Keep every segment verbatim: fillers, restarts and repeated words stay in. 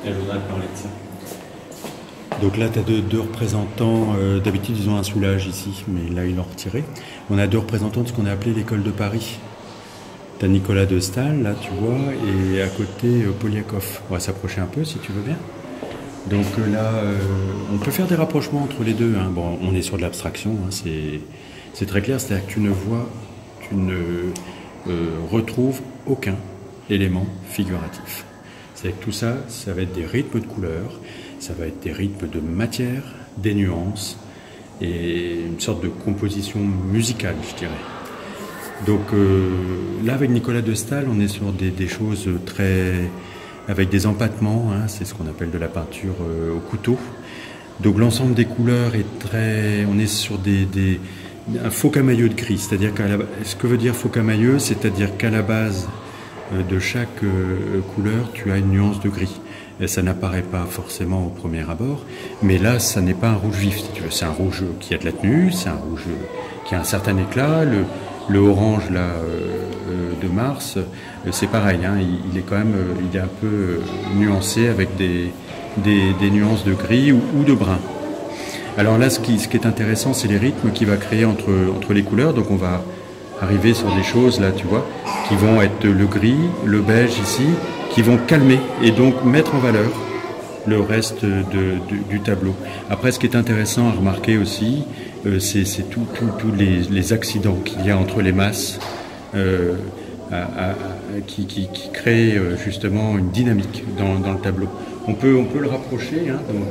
Elle voudrait te parler de ça. Donc là, tu as deux, deux représentants. Euh, D'habitude, ils ont un soulage ici, mais là, ils l'ont retiré. On a deux représentants de ce qu'on a appelé l'école de Paris. Tu as Nicolas de Staël, là, tu vois, et à côté, euh, Poliakoff. On va s'approcher un peu, si tu veux bien. Donc euh, là, euh, on peut faire des rapprochements entre les deux. Hein. Bon, on est sur de l'abstraction, hein, c'est très clair. C'est-à-dire que tu ne vois, tu ne euh, retrouves aucun élément figuratif. C'est-à-dire que tout ça, ça va être des rythmes de couleurs, ça va être des rythmes de matière, des nuances et une sorte de composition musicale, je dirais. Donc euh, là, avec Nicolas de Staël, on est sur des, des choses très... avec des empattements, hein, c'est ce qu'on appelle de la peinture euh, au couteau. Donc l'ensemble des couleurs est très... on est sur des, des, un faux camailleux de gris, c'est-à-dire qu'à la... ce que veut dire faux camailleux, c'est-à-dire qu'à la base euh, de chaque euh, couleur, tu as une nuance de gris. Et ça n'apparaît pas forcément au premier abord, mais là, ça n'est pas un rouge vif, si tu veux. C'est un rouge qui a de la tenue, c'est un rouge qui a un certain éclat. Le, le orange là, euh, de Mars, euh, c'est pareil, hein, il, il est quand même euh, il est un peu euh, nuancé avec des, des, des nuances de gris ou, ou de brun. Alors là, ce qui, ce qui est intéressant, c'est les rythmes qu'il va créer entre, entre les couleurs. Donc on va arriver sur des choses, là, tu vois, qui vont être le gris, le beige ici, qui vont calmer et donc mettre en valeur le reste de, de, du tableau. Après, ce qui est intéressant à remarquer aussi, euh, c'est tous tout, tout les, les accidents qu'il y a entre les masses euh, à, à, à, qui, qui, qui créent euh, justement une dynamique dans, dans le tableau. On peut, on peut le rapprocher hein, donc,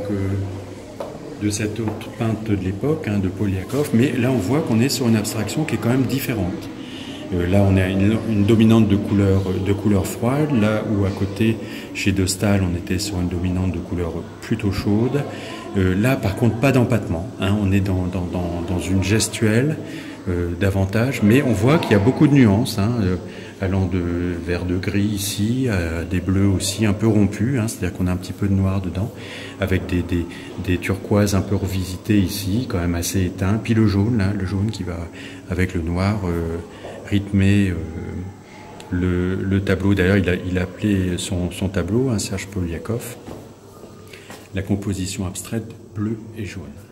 euh, de cette autre peinte de l'époque, hein, de Poliakoff, mais là on voit qu'on est sur une abstraction qui est quand même différente. Euh, là, on a une, une dominante de couleur, de couleur froide, là où à côté, chez de Staël, on était sur une dominante de couleur plutôt chaude. Euh, là, par contre, pas d'empattement. Hein, on est dans, dans, dans, dans une gestuelle euh, davantage, mais on voit qu'il y a beaucoup de nuances, hein, euh, allant de vert de gris ici, à des bleus aussi un peu rompus, hein, c'est-à-dire qu'on a un petit peu de noir dedans, avec des, des, des turquoises un peu revisitées ici, quand même assez éteints, puis le jaune, là, le jaune qui va avec le noir... Euh, rythmer euh, le, le tableau. D'ailleurs, il a, il a appelé son, son tableau, hein, Serge Poliakoff, la composition abstraite bleu et jaune.